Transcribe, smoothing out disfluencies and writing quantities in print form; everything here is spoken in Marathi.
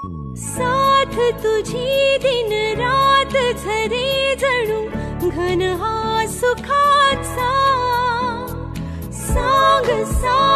साथ तुझी दिन रात झरे जणू घन हा सुखाचा. सांग सांग